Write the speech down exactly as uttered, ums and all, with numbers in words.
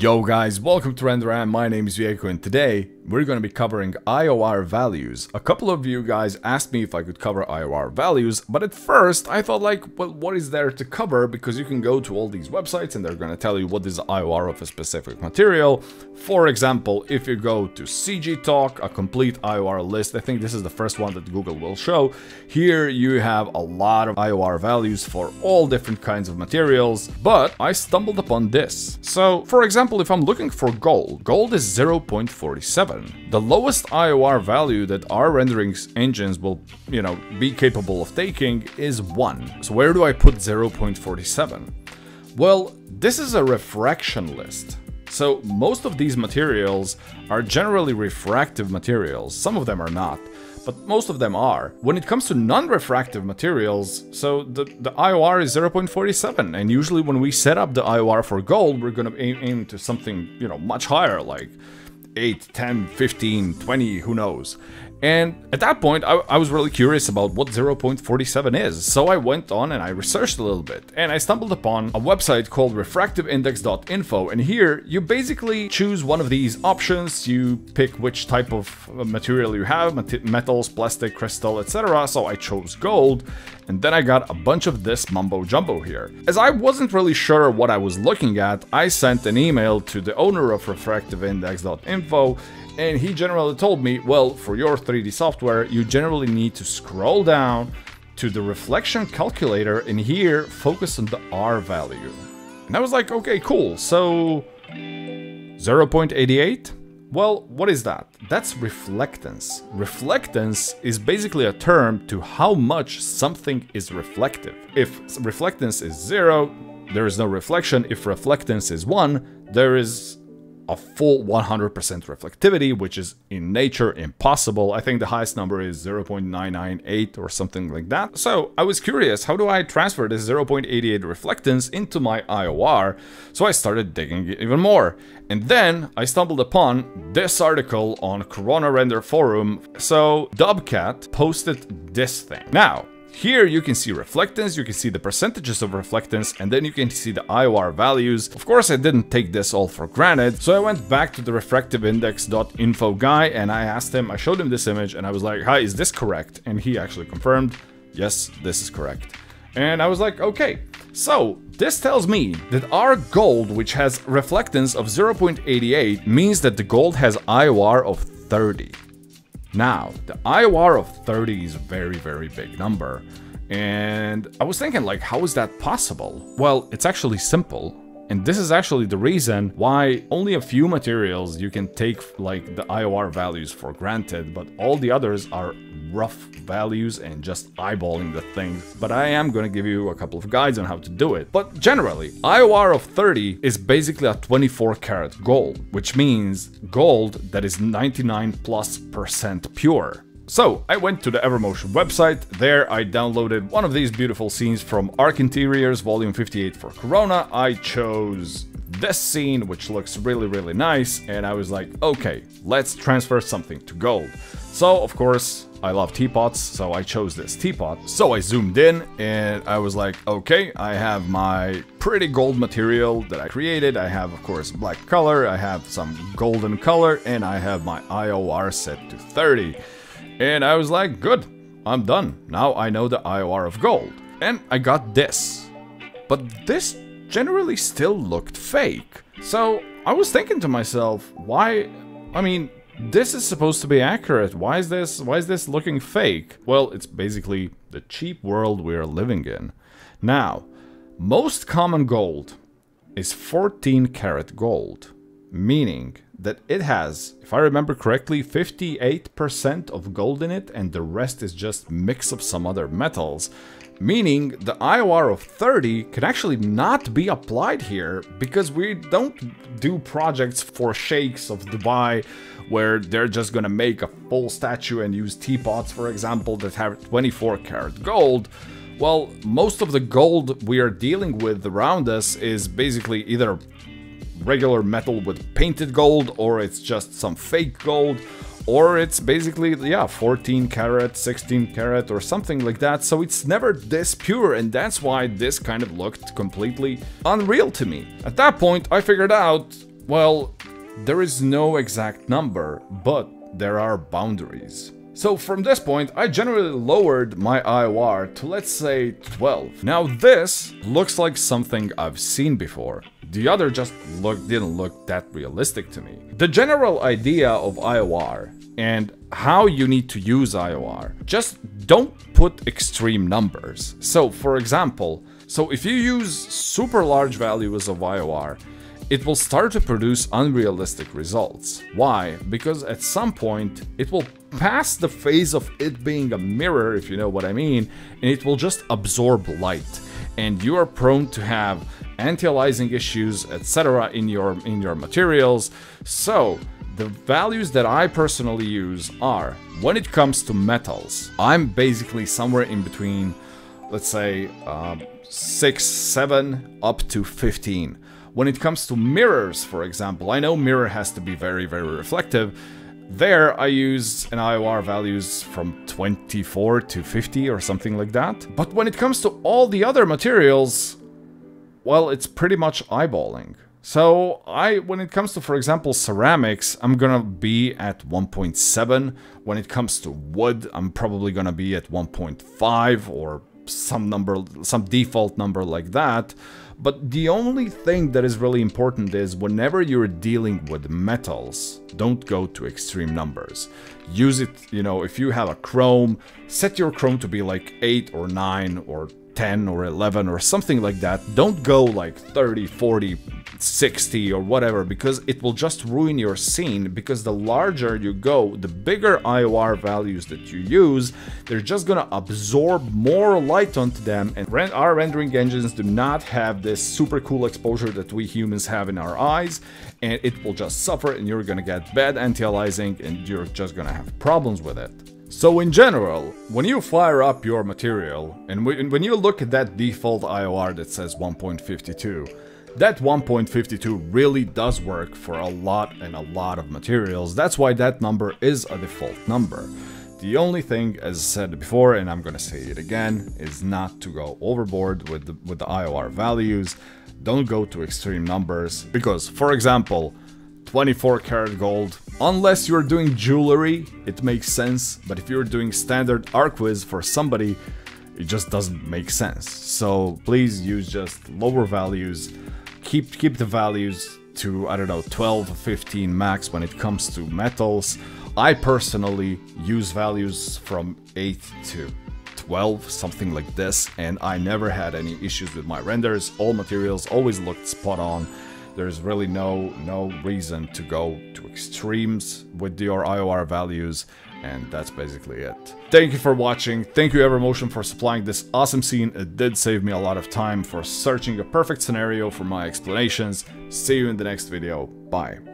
Yo guys, welcome to RenderRam. My name is Vieko and today we're going to be covering I O R values. A couple of you guys asked me if I could cover I O R values, but at first I thought like, well, what is there to cover? Because you can go to all these websites and they're going to tell you what is the I O R of a specific material. For example, if you go to C G Talk, a complete I O R list, I think this is the first one that Google will show. Here you have a lot of I O R values for all different kinds of materials, but I stumbled upon this. So for example, if I'm looking for gold, gold is zero point four seven. The lowest I O R value that our rendering engines will, you know, be capable of taking is one. So where do I put zero point four seven? Well, this is a refraction list. So most of these materials are generally refractive materials. Some of them are not, but most of them are. When it comes to non-refractive materials, so the, the I O R is zero point four seven, and usually when we set up the I O R for gold, we're gonna aim, aim to something, you know, much higher, like eight, ten, fifteen, twenty, who knows. And at that point, I, I was really curious about what zero point four seven is, so I went on and I researched a little bit, and I stumbled upon a website called refractive index dot info, and here you basically choose one of these options, you pick which type of material you have, metals, plastic, crystal, et cetera. So I chose gold, and then I got a bunch of this mumbo jumbo here. As I wasn't really sure what I was looking at, I sent an email to the owner of refractive index dot info, and he generally told me, well, for your three D software, you generally need to scroll down to the reflection calculator and here focus on the R value. And I was like, okay, cool. So zero point eight eight? Well, what is that? That's reflectance. Reflectance is basically a term to how much something is reflective. If reflectance is zero, there is no reflection. If reflectance is one, there is a full one hundred percent reflectivity, which is in nature impossible. I think the highest number is zero point nine nine eight or something like that. So I was curious, how do I transfer this zero point eight eight reflectance into my I O R? So I started digging even more. And then I stumbled upon this article on Corona Render Forum. So Dubcat posted this thing. Now, here you can see reflectance, you can see the percentages of reflectance, and then you can see the I O R values. Of course, I didn't take this all for granted, so I went back to the refractive index dot info guy and I asked him, I showed him this image and I was like, hi, is this correct? And he actually confirmed, yes, this is correct. And I was like, okay. So this tells me that our gold, which has reflectance of zero point eight eight, means that the gold has I O R of thirty. Now, the I O R of thirty is a very, very big number, and I was thinking, like, how is that possible? Well, it's actually simple, and this is actually the reason why only a few materials you can take, like, the I O R values for granted, but all the others are rough values and just eyeballing the thing. But I am going to give you a couple of guides on how to do it. But generally, I O R of thirty is basically a twenty-four karat gold, which means gold that is ninety-nine plus percent pure. So I went to the Evermotion website. There I downloaded one of these beautiful scenes from Archinterior's volume fifty-eight for Corona. I chose this scene, which looks really, really nice, and I was like, okay, let's transfer something to gold. So of course, I love teapots, so I chose this teapot. So I zoomed in and I was like, okay, I have my pretty gold material that I created. I have, of course, black color, I have some golden color, and I have my I O R set to thirty. And I was like, good, I'm done. Now I know the I O R of gold. And I got this. But this generally still looked fake. So I was thinking to myself, why, I mean, this is supposed to be accurate. Why is this, why is this looking fake? Well, it's basically the cheap world we're living in. Now, most common gold is fourteen karat gold, meaning that it has, if I remember correctly, fifty-eight percent of gold in it, and the rest is just mix of some other metals. Meaning the I O R of thirty can actually not be applied here because we don't do projects for sheikhs of Dubai where they're just gonna make a full statue and use teapots, for example, that have twenty-four karat gold. Well, most of the gold we are dealing with around us is basically either regular metal with painted gold, or it's just some fake gold, or it's basically, yeah, fourteen karat, sixteen karat, or something like that. So it's never this pure, and that's why this kind of looked completely unreal to me. At that point, I figured out Well, there is no exact number, but there are boundaries. So from this point, I generally lowered my I O R to, let's say, twelve. Now this looks like something I've seen before. The other just look, didn't look that realistic to me. The general idea of I O R and how you need to use I O R, just don't put extreme numbers. So for example, so if you use super large values of I O R, it will start to produce unrealistic results. Why? Because at some point it will pass the phase of it being a mirror, if you know what I mean, and it will just absorb light. And you are prone to have anti-aliasing issues, et cetera in your in your materials. So the values that I personally use are, when it comes to metals, I'm basically somewhere in between, let's say, um, six, seven, up to fifteen. When it comes to mirrors, for example, I know mirror has to be very, very reflective. There, I use an I O R values from twenty-four to fifty or something like that. But when it comes to all the other materials, well, it's pretty much eyeballing. So I, when it comes to, for example, ceramics, I'm gonna be at one point seven. When it comes to wood, I'm probably gonna be at one point five or some number, some default number like that. But the only thing that is really important is whenever you're dealing with metals, don't go to extreme numbers. Use it, you know, if you have a chrome, set your chrome to be like eight or nine or ten or eleven or something like that. Don't go like thirty, forty, sixty or whatever, because it will just ruin your scene. Because the larger you go, the bigger I O R values that you use, they're just gonna absorb more light onto them, and our rendering engines do not have this super cool exposure that we humans have in our eyes, and it will just suffer, and you're gonna get bad anti-aliasing, and you're just gonna have problems with it. So in general, when you fire up your material, and when you look at that default I O R that says one point five two, that one point five two really does work for a lot and a lot of materials. That's why that number is a default number. The only thing, as I said before, and I'm gonna say it again, is not to go overboard with the, with the I O R values. Don't go to extreme numbers, because, for example, twenty-four karat gold, unless you're doing jewelry, it makes sense, but if you're doing standard arcwiz for somebody, it just doesn't make sense. So please use just lower values. Keep keep the values to, I don't know, twelve or fifteen max when it comes to metals. I personally use values from eight to twelve, something like this, and I never had any issues with my renders. All materials always looked spot on. There's really no no reason to go to extremes with your I O R values, and that's basically it. Thank you for watching. Thank you Evermotion for supplying this awesome scene. It did save me a lot of time for searching a perfect scenario for my explanations. See you in the next video. Bye.